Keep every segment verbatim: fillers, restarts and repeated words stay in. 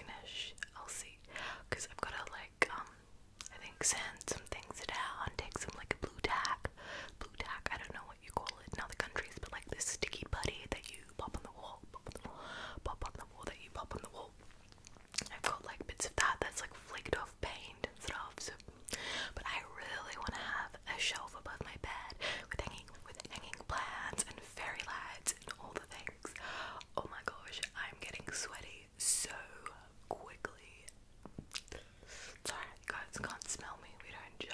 finish. I'll see, because I've gotta like um I think sand some things down, take some like blue tack, blue tack. I don't know what you call it in other countries, but like this sticky putty that you pop on the wall, pop on the wall, pop on the wall that you pop on the wall. I've got like bits of that that's like flaked off paint and stuff. So, but I really want to have a shelf above my bed with hanging with hanging plants and fairy lights and all the things. Oh my gosh, I'm getting sweaty so quickly. Sorry, you guys can't smell me. We don't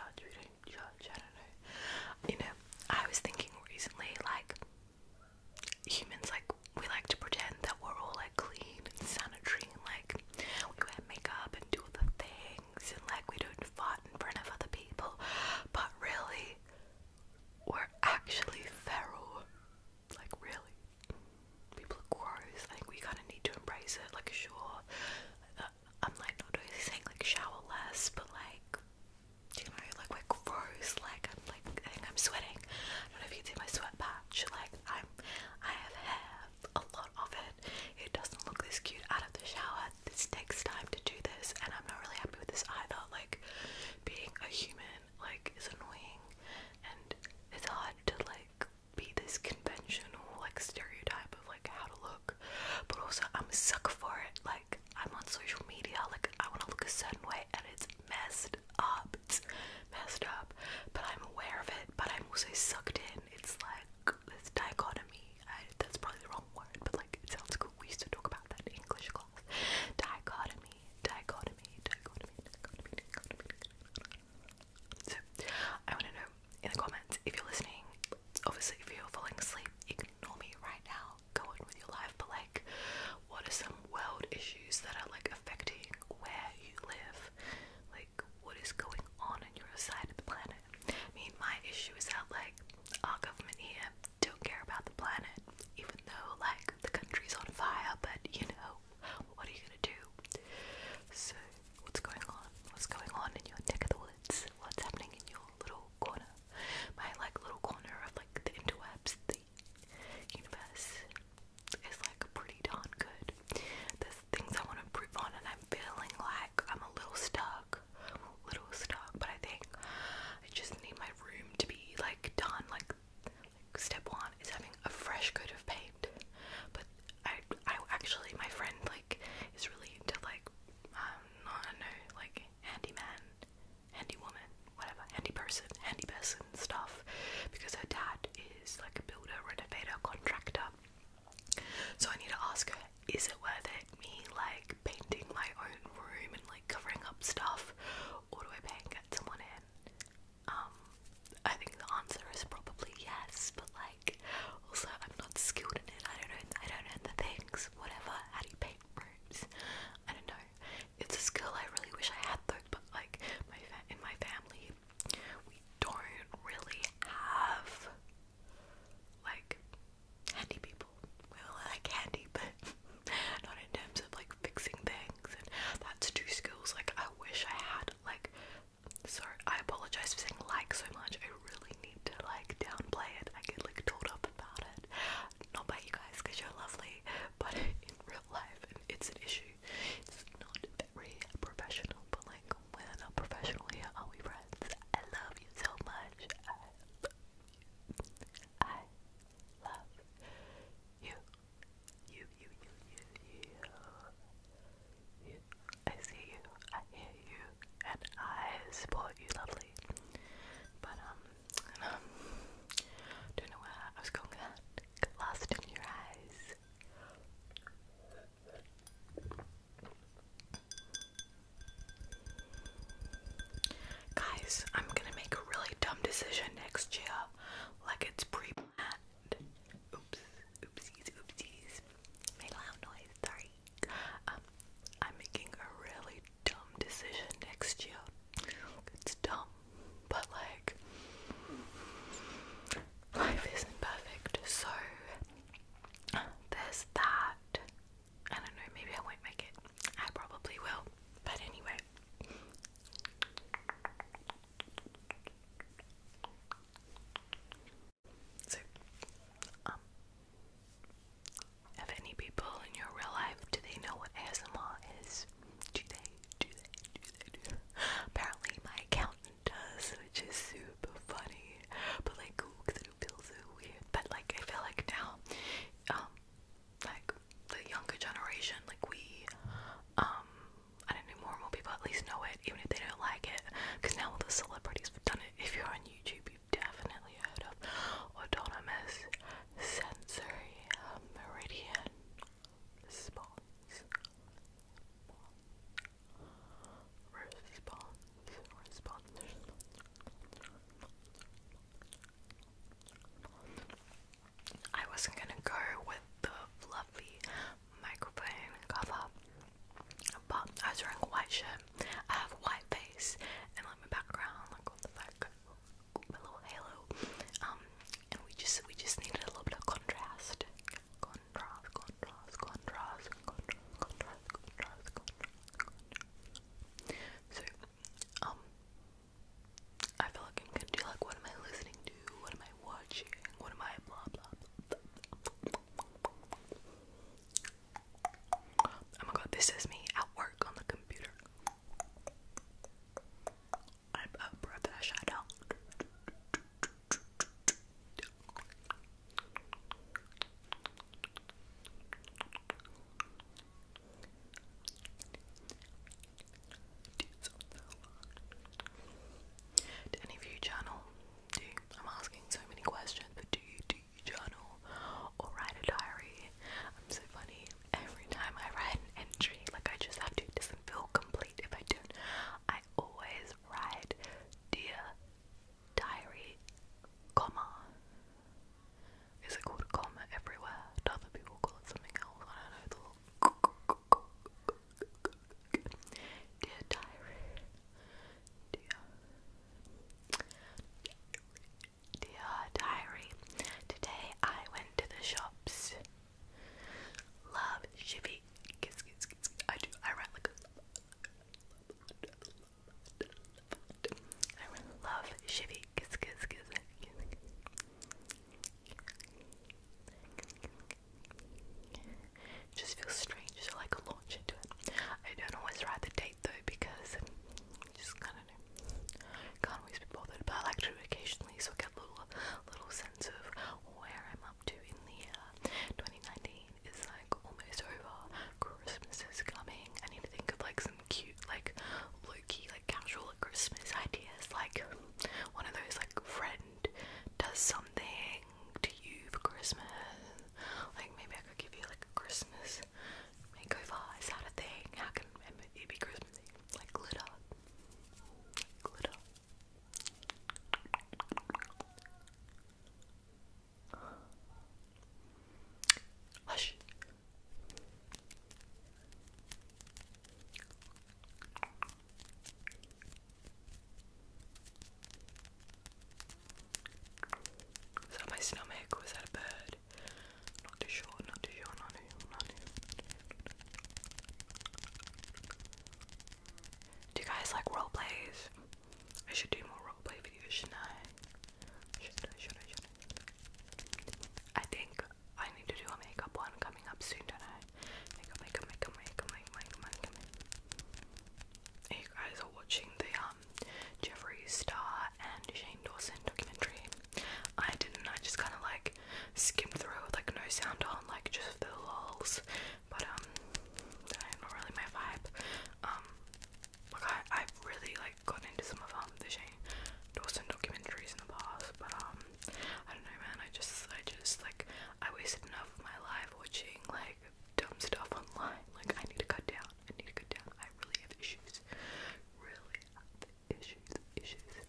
guys like role plays? I should do more role play videos, shouldn't I? Should I, should I, should I? I think I need to do a makeup one coming up soon, don't I? Makeup, makeup, makeup, makeup, makeup, makeup, makeup. You guys are watching the um Jeffree Star and Shane Dawson documentary. I didn't, I just kind of like skimmed through with like no sound on, like just the lols. But um, not really my vibe. Um, like I, I've really like gotten into some of um the Shane Dawson documentaries in the past, but um, I don't know, man. I just, I just like I wasted enough of my life watching like dumb stuff online. Like I need to cut down. I need to cut down. I really have issues. Really have issues. Issues.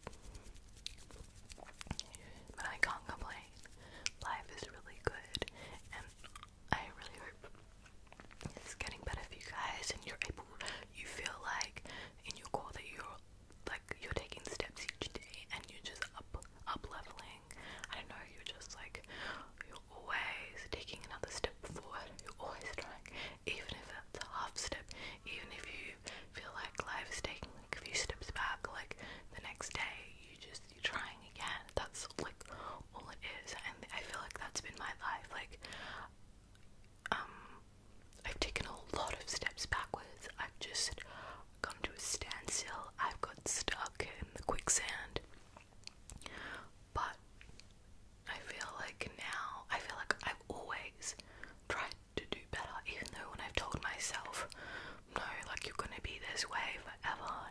But I can't complain. Life is really good, and I really hope it's getting better for you guys, and you're able, you feel like in your core that you're like you're taking steps each day, and you're just up, up leveling. I don't know, you're just like you're always taking another step forward. You're always trying, even if it's a half step, even if you feel like life is taking like a few steps back, like the next day you just you're trying again. That's like all it is, and I feel like that's been my life. Like um I've taken a lot of steps backwards. I've just come to a standstill. I've got stuck in the quicksand. But I feel like now, I feel like I've always tried to do better, even though when I've told myself, no, like you're gonna be this way forever,